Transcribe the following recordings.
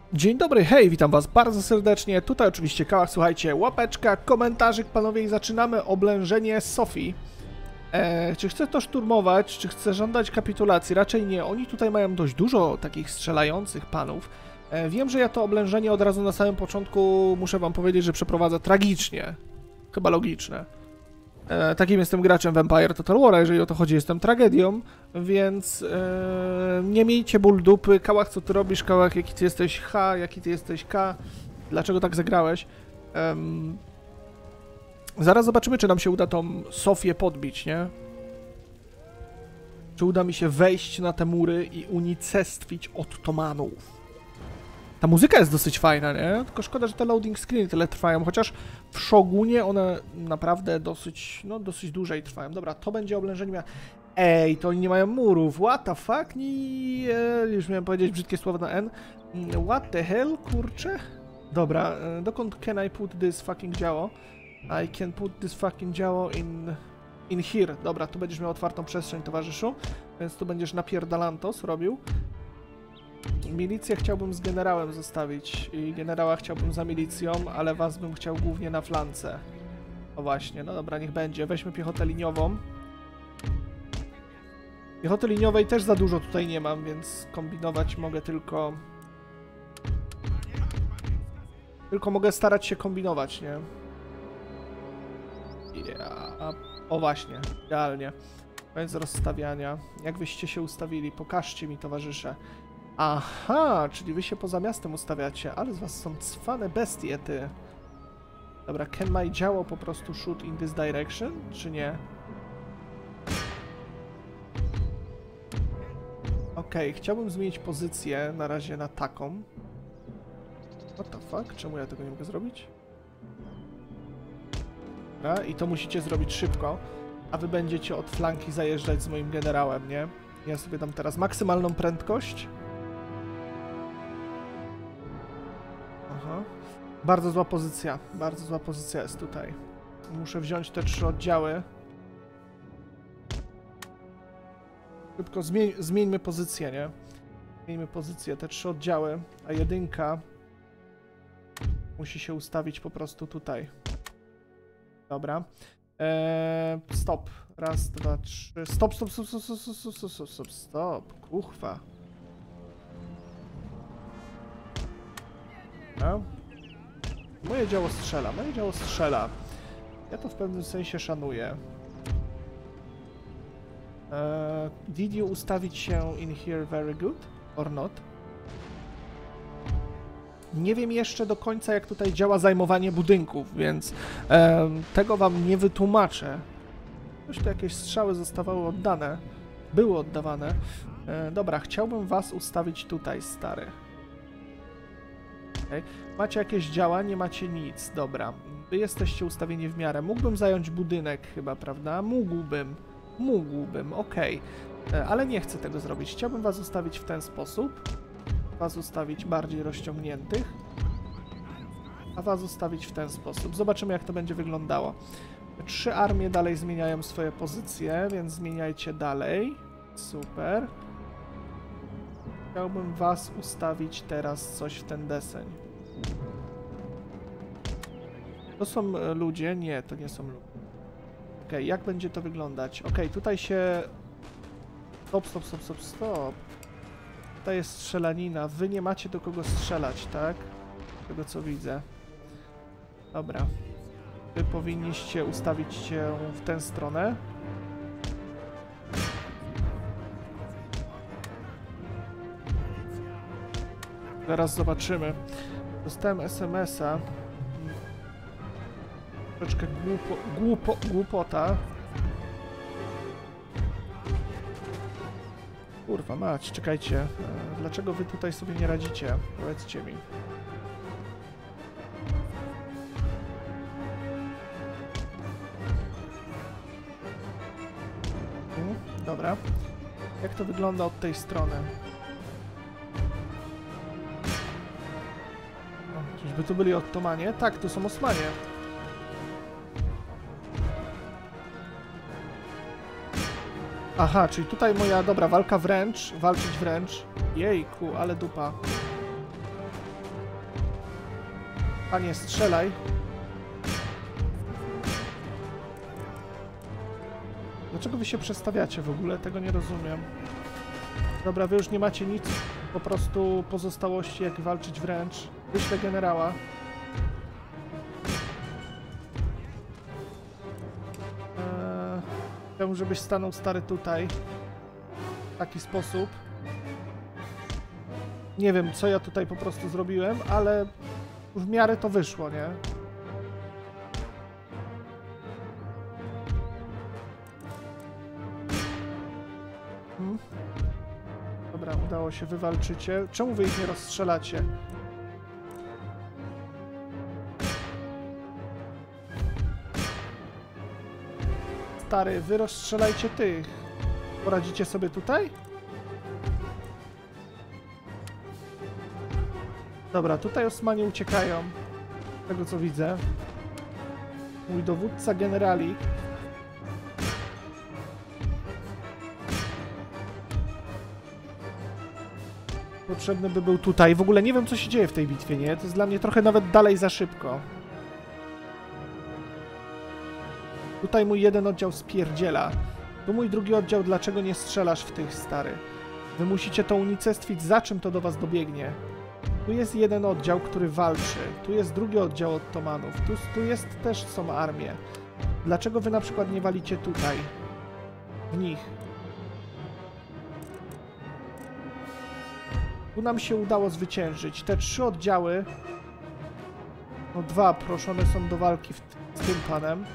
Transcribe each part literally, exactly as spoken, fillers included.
Dzień dobry, hej, witam was bardzo serdecznie, tutaj oczywiście Kałach, słuchajcie, łapeczka, komentarzyk, panowie, i zaczynamy oblężenie Sofii. E, czy chcę to szturmować, czy chcę żądać kapitulacji? Raczej nie, oni tutaj mają dość dużo takich strzelających panów. E, wiem, że ja to oblężenie od razu na samym początku, muszę wam powiedzieć, że przeprowadzę tragicznie. Chyba logiczne. E, takim jestem graczem w Empire Total War, jeżeli o to chodzi, jestem tragedią, więc e, nie miejcie ból dupy. Kałach, co ty robisz? Kałach, jaki ty jesteś H, jaki ty jesteś K, dlaczego tak zagrałeś? E, zaraz zobaczymy, czy nam się uda tą Sofię podbić, nie? Czy uda mi się wejść na te mury i unicestwić Ottomanów. Ta muzyka jest dosyć fajna, nie? Tylko szkoda, że te loading screeny tyle trwają, chociaż w Shogunie one naprawdę dosyć, no dosyć dłużej trwają. Dobra, to będzie oblężenie. Ej, to oni nie mają murów, what the fuck? Nie, już miałem powiedzieć brzydkie słowo na N. What the hell, kurczę? Dobra, dokąd can I put this fucking działo? I can put this fucking działo in... in here. Dobra, tu będziesz miał otwartą przestrzeń, towarzyszu, więc tu będziesz napierdalantos robił. Milicję chciałbym z generałem zostawić i generała chciałbym za milicją, ale was bym chciał głównie na flance. O właśnie, no dobra, niech będzie. Weźmy piechotę liniową. Piechoty liniowej też za dużo tutaj nie mam, więc kombinować mogę tylko... Tylko mogę starać się kombinować, nie? Yeah. O właśnie, idealnie. Koniec rozstawiania. Jak wyście się ustawili? Pokażcie mi, towarzysze. Aha, czyli wy się poza miastem ustawiacie, ale z was są cwane bestie, ty. Dobra, can my działo po prostu shoot in this direction, czy nie? Okej, okay, chciałbym zmienić pozycję na razie na taką. What the fuck? Czemu ja tego nie mogę zrobić? Dobra, i to musicie zrobić szybko, a wy będziecie od flanki zajeżdżać z moim generałem, nie? Ja sobie dam teraz maksymalną prędkość. Aha. Bardzo zła pozycja, bardzo zła pozycja jest tutaj. Muszę wziąć te trzy oddziały. Szybko zmień, zmieńmy pozycję, nie? Zmieńmy pozycję, te trzy oddziały, a jedynka musi się ustawić po prostu tutaj. Dobra. Eee, stop. Raz, dwa, trzy. Stop, stop, stop, stop, stop, stop, stop, stop, stop, stop. Kuchwa. No. Moje działo strzela, moje działo strzela. Ja to w pewnym sensie szanuję. Eee, did you ustawić się in here very good or not? Nie wiem jeszcze do końca, jak tutaj działa zajmowanie budynków, więc e, tego wam nie wytłumaczę. Już tu jakieś strzały zostawały oddane. Były oddawane. E, dobra, chciałbym was ustawić tutaj, stary. Okay. Macie jakieś działa? Nie macie nic. Dobra. Wy jesteście ustawieni w miarę. Mógłbym zająć budynek chyba, prawda? Mógłbym. Mógłbym, okej. Okay. Ale nie chcę tego zrobić. Chciałbym was ustawić w ten sposób. Was ustawić bardziej rozciągniętych, a was ustawić w ten sposób. Zobaczymy, jak to będzie wyglądało. Trzy armie dalej zmieniają swoje pozycje, więc zmieniajcie dalej. Super. Chciałbym was ustawić teraz coś w ten deseń. To są ludzie? Nie, to nie są ludzie. Ok, jak będzie to wyglądać? Ok, tutaj się... Stop, stop, stop, stop, stop. To jest strzelanina. Wy nie macie do kogo strzelać, tak? Z tego co widzę. Dobra. Wy powinniście ustawić się w tę stronę. Zaraz zobaczymy. Dostałem es em es a. Troszeczkę głupo, głupo, głupota. Kurwa mać, czekajcie. Dlaczego wy tutaj sobie nie radzicie? Powiedzcie mi. Hmm, dobra. Jak to wygląda od tej strony? O, czyżby tu byli Ottomanie? Tak, tu są Osmanie. Aha, czyli tutaj moja, dobra, walka wręcz, walczyć wręcz. Jejku, ale dupa. Panie, strzelaj. Dlaczego wy się przestawiacie w ogóle? Tego nie rozumiem. Dobra, wy już nie macie nic, po prostu pozostałości, jak walczyć wręcz. Wyślę generała. Eee, chciałbym, żebyś stanął, stary, tutaj. W taki sposób. Nie wiem, co ja tutaj po prostu zrobiłem, ale w miarę to wyszło, nie? Hmm? Dobra, udało się, wywalczycie. Czemu wy ich nie rozstrzelacie? Stary, wy rozstrzelajcie tych. Poradzicie sobie tutaj? Dobra, tutaj Osmanie uciekają. Z tego co widzę. Mój dowódca generali. Potrzebny by był tutaj. W ogóle nie wiem, co się dzieje w tej bitwie, nie? To jest dla mnie trochę nawet dalej za szybko. Tutaj mój jeden oddział spierdziela. Tu mój drugi oddział, dlaczego nie strzelasz w tych, stary? Wy musicie to unicestwić, za czym to do was dobiegnie. Tu jest jeden oddział, który walczy. Tu jest drugi oddział Ottomanów. Tu, tu jest też są armie. Dlaczego wy na przykład nie walicie tutaj? W nich. Tu nam się udało zwyciężyć. Te trzy oddziały... No dwa proszone są do walki w, z tym panem.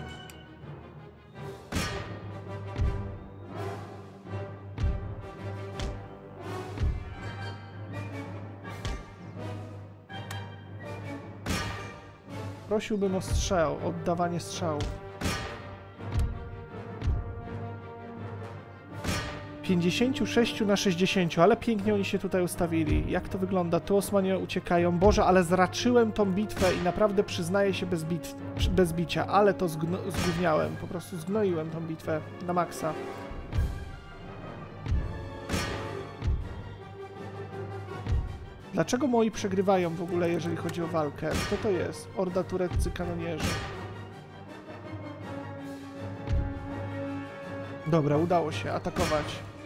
Prosiłbym o strzał, oddawanie strzałów. pięćdziesiąt sześć na sześćdziesiąt, ale pięknie oni się tutaj ustawili. Jak to wygląda? Tu Osmanie uciekają. Boże, ale zraczyłem tą bitwę i naprawdę przyznaję się bez, bit bez bicia, ale to zgówniałem. Po prostu zgnoiłem tą bitwę na maksa. Dlaczego moi przegrywają w ogóle, jeżeli chodzi o walkę? Co to jest? Orda tureccy kanonierzy. Dobra, udało się atakować.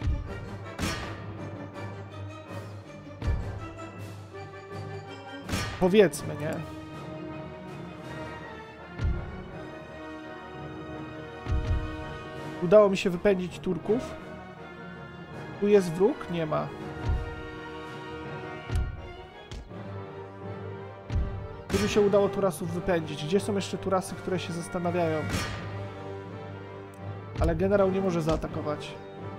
Powiedzmy, nie? Udało mi się wypędzić Turków. Tu jest wróg? Nie ma. Tu mi się udało Turasów wypędzić. Gdzie są jeszcze Turasy, które się zastanawiają? Ale generał nie może zaatakować.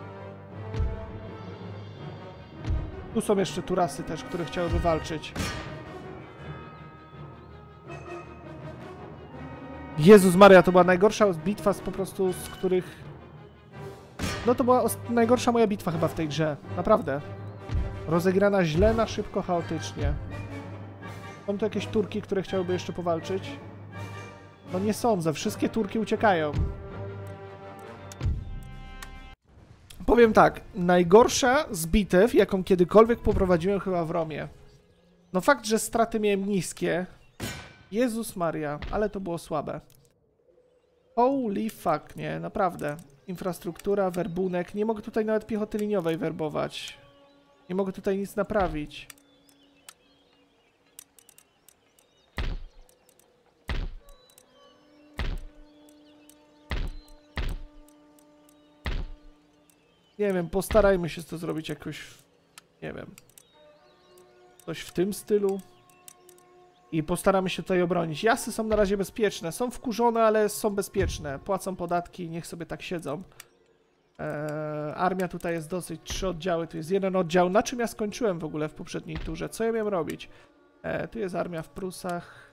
Tu są jeszcze Turasy też, które chciałyby walczyć. Jezus Maria, to była najgorsza bitwa z po prostu, z których... No to była najgorsza moja bitwa chyba w tej grze. Naprawdę. Rozegrana źle, na szybko, chaotycznie. Są tu jakieś Turki, które chciałyby jeszcze powalczyć? No nie sądzę, wszystkie Turki uciekają. Powiem tak, najgorsza z bitew, jaką kiedykolwiek poprowadziłem chyba w Romie. No fakt, że straty miałem niskie. Jezus Maria, ale to było słabe. Holy fuck, nie, naprawdę. Infrastruktura, werbunek, nie mogę tutaj nawet piechoty liniowej werbować. Nie mogę tutaj nic naprawić. Nie wiem, postarajmy się to zrobić jakoś, nie wiem, coś w tym stylu i postaramy się tutaj obronić. Jasy są na razie bezpieczne, są wkurzone, ale są bezpieczne, płacą podatki, niech sobie tak siedzą. Eee, armia tutaj jest dosyć, trzy oddziały, tu jest jeden oddział. Na czym ja skończyłem w ogóle w poprzedniej turze? Co ja miałem robić? Eee, tu jest armia w Prusach.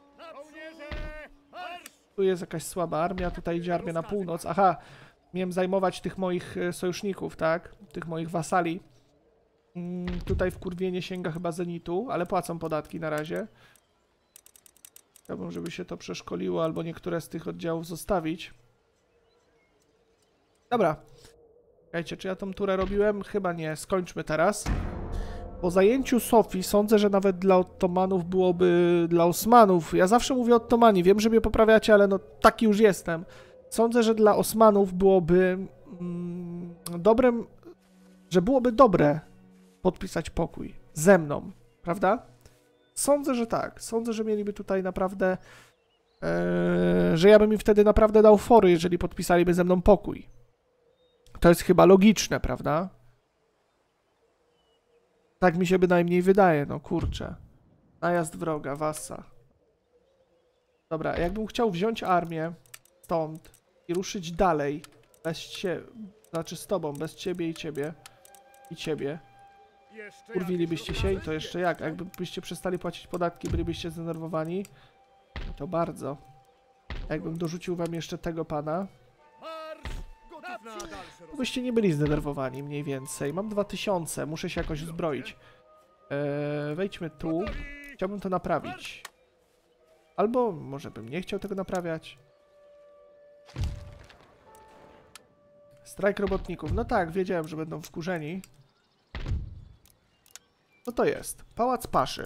Tu jest jakaś słaba armia, tutaj idzie armia na północ. Aha! Miałem zajmować tych moich sojuszników, tak? Tych moich wasali. Mm, tutaj wkurwienie sięga chyba zenitu, ale płacą podatki na razie. Chciałbym, żeby się to przeszkoliło, albo niektóre z tych oddziałów zostawić. Dobra. Czekajcie, czy ja tą turę robiłem? Chyba nie. Skończmy teraz. Po zajęciu Sofii sądzę, że nawet dla Ottomanów byłoby... Dla Osmanów, ja zawsze mówię Ottomani, wiem, że mnie poprawiacie, ale no taki już jestem. Sądzę, że dla Osmanów byłoby mm, dobrem, że byłoby dobre podpisać pokój ze mną, prawda? Sądzę, że tak. Sądzę, że mieliby tutaj naprawdę, e, że ja bym im wtedy naprawdę dał fory, jeżeli podpisaliby ze mną pokój. To jest chyba logiczne, prawda? Tak mi się bynajmniej wydaje, no kurczę. Najazd wroga, Wassa. Dobra, jakbym chciał wziąć armię stąd i ruszyć dalej, bez ciebie, znaczy z tobą, bez ciebie i ciebie, i ciebie, urwilibyście się i to jeszcze jak? Jakbyście przestali płacić podatki, bylibyście zdenerwowani, to bardzo. Jakbym dorzucił wam jeszcze tego pana, to byście nie byli zdenerwowani mniej więcej. Mam dwa tysiące, muszę się jakoś uzbroić. Eee, wejdźmy tu. Chciałbym to naprawić. Albo może bym nie chciał tego naprawiać. Strajk robotników. No tak, wiedziałem, że będą wkurzeni. Co to jest? Pałac Paszy.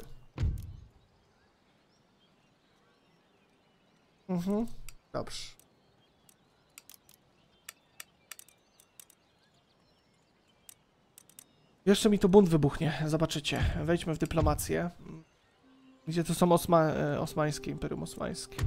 Mhm. Dobrze. Jeszcze mi tu bunt wybuchnie, zobaczycie. Wejdźmy w dyplomację. Gdzie to są Osma e, osmańskie, Imperium Osmańskie.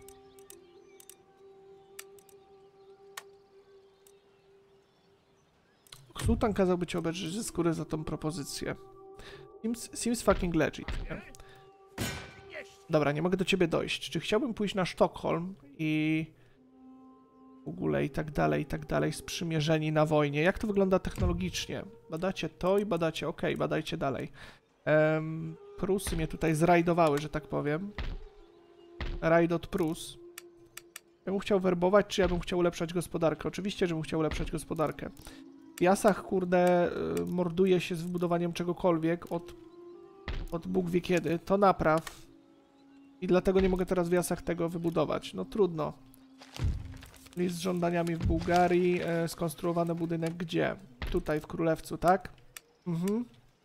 Sultan kazałby ci obejrzeć ze skóry za tą propozycję. Seems, seems fucking legit. Nie? Dobra, nie mogę do ciebie dojść. Czy chciałbym pójść na Sztokholm i... w ogóle i tak dalej, i tak dalej, sprzymierzeni na wojnie. Jak to wygląda technologicznie? Badacie to i badacie, ok, badajcie dalej. Um, Prusy mnie tutaj zrajdowały, że tak powiem. Rajd od Prus. Ja bym chciał werbować, czy ja bym chciał ulepszać gospodarkę? Oczywiście, że bym chciał ulepszać gospodarkę. W Jasach, kurde, morduje się z wybudowaniem czegokolwiek od, od Bóg wie kiedy. To napraw. I dlatego nie mogę teraz w Jasach tego wybudować. No trudno. List z żądaniami w Bułgarii. E, skonstruowany budynek gdzie? Tutaj w Królewcu, tak? Mhm.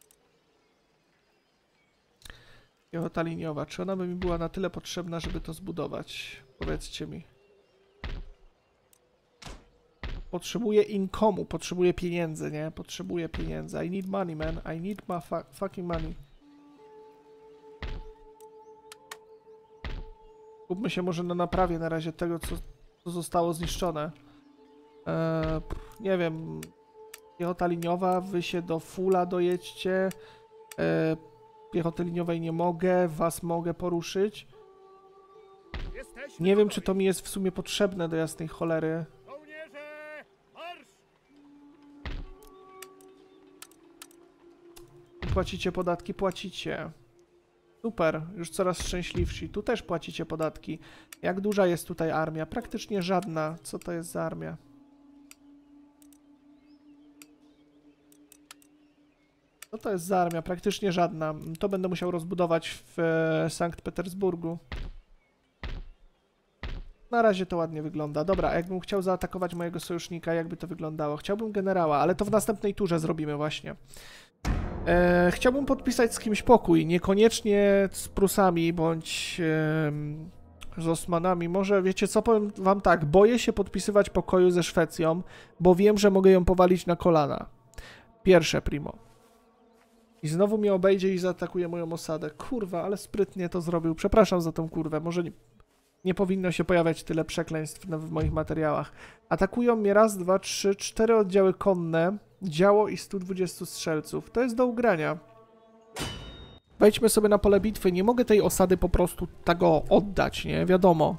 Piechota liniowa. Czy ona by mi była na tyle potrzebna, żeby to zbudować? Powiedzcie mi. Potrzebuję income'u, potrzebuję pieniędzy, nie? Potrzebuję pieniędzy. I need money, man. I need my fu fucking money. Skupmy się może na naprawie na razie tego, co, co zostało zniszczone. Eee, nie wiem. Piechota liniowa, wy się do fulla dojedźcie. Eee, piechoty liniowej nie mogę, was mogę poruszyć. Nie wiem, czy to mi jest w sumie potrzebne do jasnej cholery. Płacicie podatki? Płacicie. Super, już coraz szczęśliwsi. Tu też płacicie podatki. Jak duża jest tutaj armia? Praktycznie żadna. Co to jest za armia? Co to jest za armia? Praktycznie żadna. To będę musiał rozbudować w e, Sankt Petersburgu. Na razie to ładnie wygląda. Dobra, jakbym chciał zaatakować mojego sojusznika, jakby to wyglądało? Chciałbym generała, ale to w następnej turze zrobimy właśnie. E, chciałbym podpisać z kimś pokój, niekoniecznie z Prusami bądź e, z Osmanami. Może, wiecie co, powiem wam tak, boję się podpisywać pokoju ze Szwecją, bo wiem, że mogę ją powalić na kolana. Pierwsze primo. I znowu mnie obejdzie i zaatakuje moją osadę. Kurwa, ale sprytnie to zrobił. Przepraszam za tą kurwę, może nie, nie powinno się pojawiać tyle przekleństw w moich materiałach. Atakują mnie raz, dwa, trzy, cztery oddziały konne, działo i stu dwudziestu strzelców. To jest do ugrania. Wejdźmy sobie na pole bitwy. Nie mogę tej osady po prostu tego oddać, nie? Wiadomo.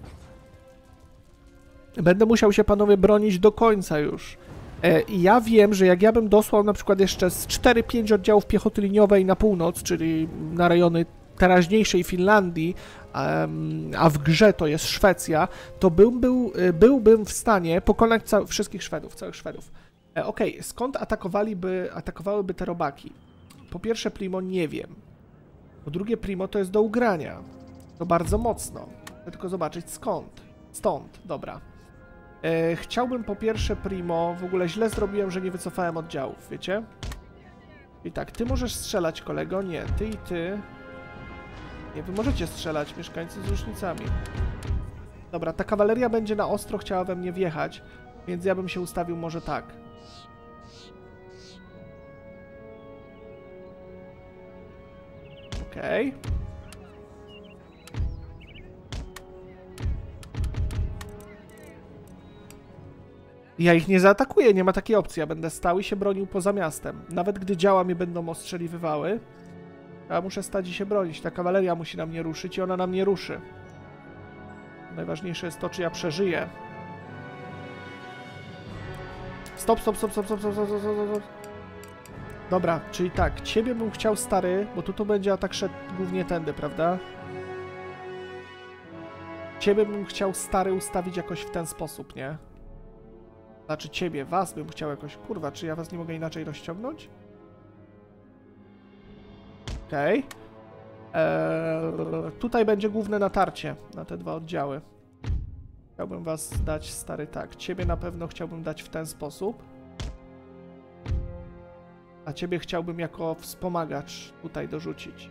Będę musiał się, panowie, bronić do końca już. E, I ja wiem, że jak ja bym dosłał na przykład jeszcze z cztery pięć oddziałów piechoty liniowej na północ, czyli na rejony teraźniejszej Finlandii, um, a w grze to jest Szwecja, to bym był, byłbym w stanie pokonać wszystkich Szwedów, całych Szwedów. E, Okej, okay. Skąd atakowaliby, atakowałyby te robaki? Po pierwsze, primo, nie wiem. Po drugie, primo, to jest do ugrania. To bardzo mocno. Chcę tylko zobaczyć skąd. Stąd, dobra. E, chciałbym po pierwsze, primo, w ogóle źle zrobiłem, że nie wycofałem oddziałów, wiecie? I tak, ty możesz strzelać, kolego. Nie, ty i ty. Nie, wy możecie strzelać, mieszkańcy z różnicami. Dobra, ta kawaleria będzie na ostro chciała we mnie wjechać, więc ja bym się ustawił może tak. Okej. Okay. Ja ich nie zaatakuję, nie ma takiej opcji. Ja będę stał i się bronił poza miastem. Nawet gdy działa mnie będą ostrzeliwywały, ja muszę stać i się bronić. Ta kawaleria musi na mnie ruszyć i ona na mnie ruszy. Najważniejsze jest to, czy ja przeżyję. Stop, stop, stop, stop, stop, stop, stop, stop, stop. Dobra, czyli tak, ciebie bym chciał, stary, bo tu to będzie atak szedł głównie tędy, prawda? Ciebie bym chciał, stary, ustawić jakoś w ten sposób, nie? Znaczy ciebie, was bym chciał jakoś... Kurwa, czy ja was nie mogę inaczej rozciągnąć? Okej. Okay. Eee, tutaj będzie główne natarcie na te dwa oddziały. Chciałbym was dać, stary, tak. Ciebie na pewno chciałbym dać w ten sposób. A ciebie chciałbym jako wspomagacz tutaj dorzucić.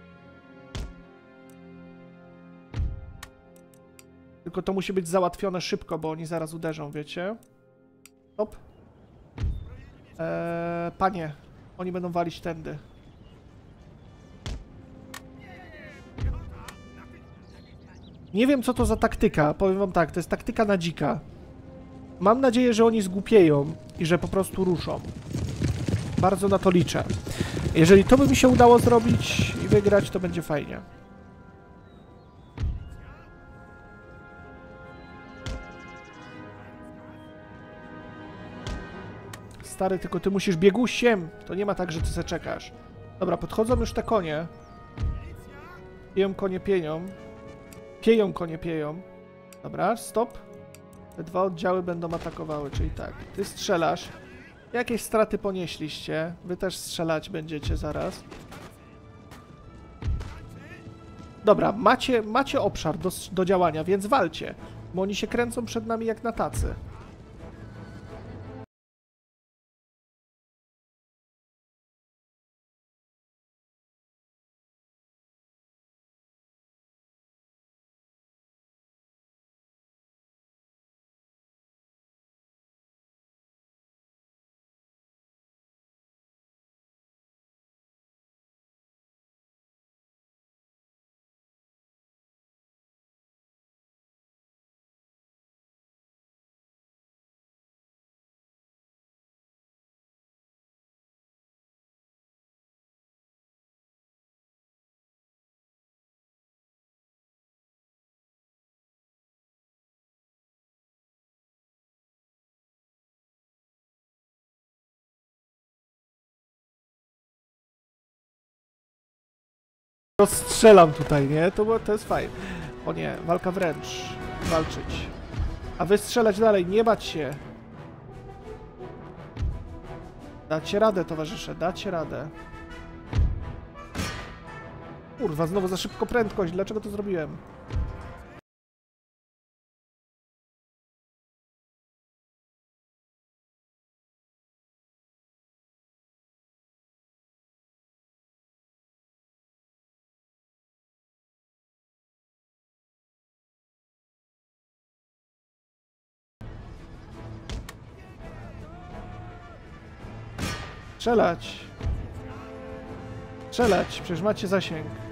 Tylko to musi być załatwione szybko, bo oni zaraz uderzą, wiecie? Stop. Eee, panie, oni będą walić tędy. Nie wiem, co to za taktyka. Powiem wam tak, to jest taktyka na dzika. Mam nadzieję, że oni zgłupieją i że po prostu ruszą. Bardzo na to liczę. Jeżeli to by mi się udało zrobić i wygrać, to będzie fajnie. Stary, tylko ty musisz biegusiem. To nie ma tak, że ty se czekasz. Dobra, podchodzą już te konie. Pieją konie, pienią. Pieją konie, pieją. Dobra, stop. Te dwa oddziały będą atakowały, czyli tak. Ty strzelasz. Jakieś straty ponieśliście. Wy też strzelać będziecie zaraz. Dobra, macie, macie obszar do, do działania, więc walcie. Bo oni się kręcą przed nami jak na tacy. Rozstrzelam tutaj, nie? To, to jest fajne. O nie, walka wręcz. Walczyć. A wy strzelać dalej, nie bać się. Dacie radę, towarzysze, dacie radę. Kurwa, znowu za szybko prędkość. Dlaczego to zrobiłem? Strzelać! Strzelać! Przecież macie zasięg.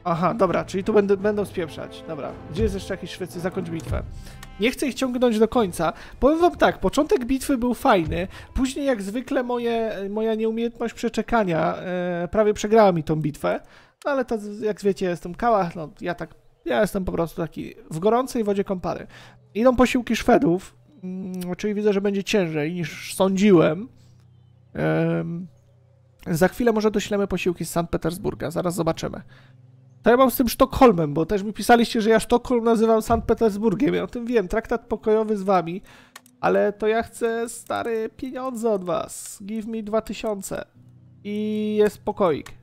Aha, dobra, czyli tu będę, będą spieprzać. Dobra, gdzie jest jeszcze jakiś Szwecy? Zakończ bitwę. Nie chcę ich ciągnąć do końca. Powiem wam tak, początek bitwy był fajny, później jak zwykle moje, moja nieumiejętność przeczekania e, prawie przegrała mi tą bitwę, no ale to jak wiecie, jestem kałach, no ja tak, ja jestem po prostu taki w gorącej wodzie kąpany. Idą posiłki Szwedów, mm, czyli widzę, że będzie ciężej niż sądziłem. Ehm, za chwilę może doślemy posiłki z Sankt Petersburga, zaraz zobaczymy. To ja mam z tym Sztokholmem, bo też mi pisaliście, że ja Sztokholm nazywam Sankt Petersburgiem. Ja o tym wiem, traktat pokojowy z wami, ale to ja chcę, stary, pieniądze od was. Give me dwa tysiące. I jest pokoik.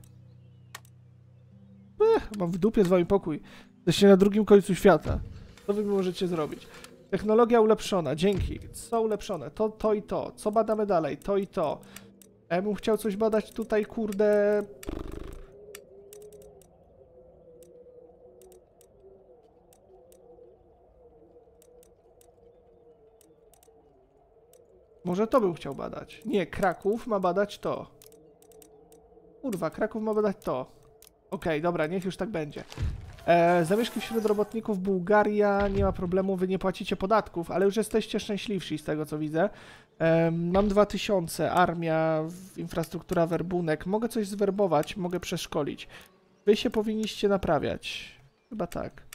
Ech, mam w dupie z wami pokój. Jesteście na drugim końcu świata. Co wy mi możecie zrobić? Technologia ulepszona, dzięki. Co ulepszone? To, to i to. Co badamy dalej? To i to. Ja bym chciał coś badać tutaj, kurde... Może to bym chciał badać. Nie, Kraków ma badać to. Kurwa, Kraków ma badać to. Okej, okay, dobra, niech już tak będzie. E, zamieszki wśród robotników Bułgaria, nie ma problemu, wy nie płacicie podatków, ale już jesteście szczęśliwsi z tego, co widzę. E, mam dwa tysiące, armia, infrastruktura, werbunek. Mogę coś zwerbować, mogę przeszkolić. Wy się powinniście naprawiać. Chyba tak.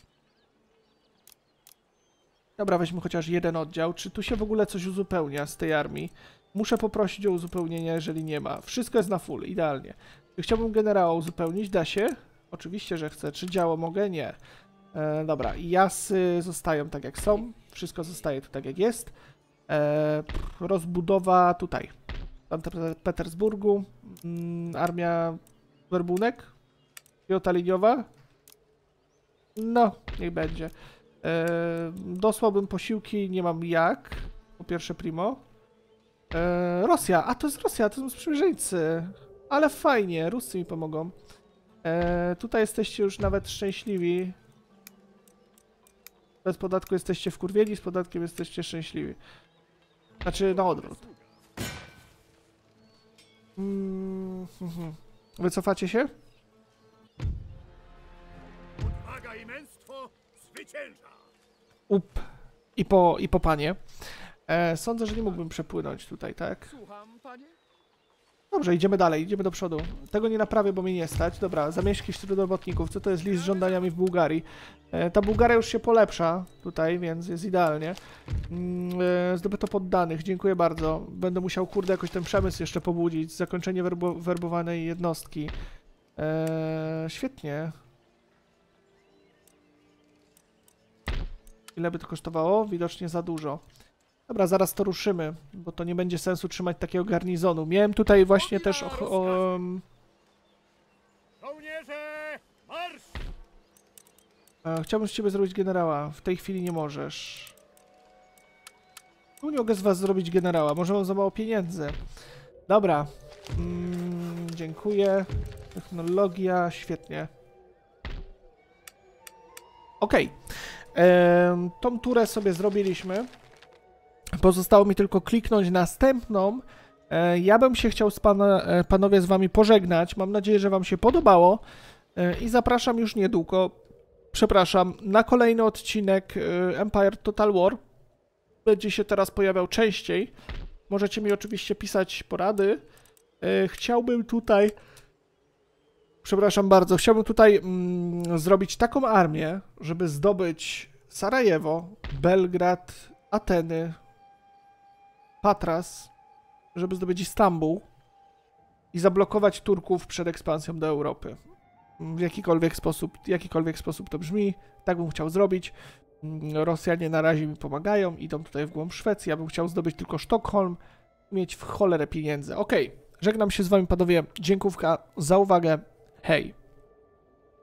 Dobra, weźmy chociaż jeden oddział. Czy tu się w ogóle coś uzupełnia z tej armii? Muszę poprosić o uzupełnienie, jeżeli nie ma. Wszystko jest na full, idealnie. Chciałbym generała uzupełnić, da się? Oczywiście, że chcę. Czy działo mogę? Nie. E, dobra, jasy zostają tak jak są. Wszystko zostaje tu tak jak jest. E, rozbudowa tutaj. W Sankt Petersburgu. Mm, armia werbunek. Piłota liniowa. No, niech będzie. E, dosłałbym posiłki, nie mam jak. Po pierwsze primo. E, Rosja, a to jest Rosja, to są sprzymierzeńcy. Ale fajnie, Ruscy mi pomogą. E, tutaj jesteście już nawet szczęśliwi. Bez podatku jesteście wkurwieni, z podatkiem jesteście szczęśliwi. Znaczy, na odwrót. Mm, hmm. Wycofacie się? Odwaga i męstwo zwycięża. Up. I po, i po panie. E, sądzę, że nie mógłbym przepłynąć tutaj, tak? Słucham, panie? Dobrze, idziemy dalej, idziemy do przodu. Tego nie naprawię, bo mnie nie stać. Dobra, zamieszki wśród robotników. Co to jest list z żądaniami w Bułgarii? E, ta Bułgaria już się polepsza tutaj, więc jest idealnie. Mm, e, zdobyto poddanych, dziękuję bardzo. Będę musiał, kurde, jakoś ten przemysł jeszcze pobudzić. Zakończenie werbo werbowanej jednostki. E, świetnie. Ile by to kosztowało? Widocznie za dużo. Dobra, zaraz to ruszymy, bo to nie będzie sensu trzymać takiego garnizonu. Miałem tutaj właśnie też o... o Żołnierze, marsz! e, chciałbym z ciebie zrobić generała. W tej chwili nie możesz. Tu nie mogę z was zrobić generała. Może mam za mało pieniędzy. Dobra. Mm, dziękuję. Technologia, świetnie. Okej. Okay. Tą turę sobie zrobiliśmy. Pozostało mi tylko kliknąć następną. E, ja bym się chciał z pana, e, panowie z wami pożegnać. Mam nadzieję, że wam się podobało. E, I zapraszam już niedługo, przepraszam, na kolejny odcinek e, Empire Total War. Będzie się teraz pojawiał częściej. Możecie mi oczywiście pisać porady. E, chciałbym tutaj... Przepraszam bardzo. Chciałbym tutaj mm, zrobić taką armię, żeby zdobyć Sarajewo, Belgrad, Ateny, Patras, żeby zdobyć Istambuł i zablokować Turków przed ekspansją do Europy. W jakikolwiek sposób, jakikolwiek sposób to brzmi, tak bym chciał zrobić. Rosjanie na razie mi pomagają, idą tutaj w głąb Szwecji, ja bym chciał zdobyć tylko Sztokholm, mieć w cholerę pieniędzy. Okej, żegnam się z wami panowie, dziękówka za uwagę, hej!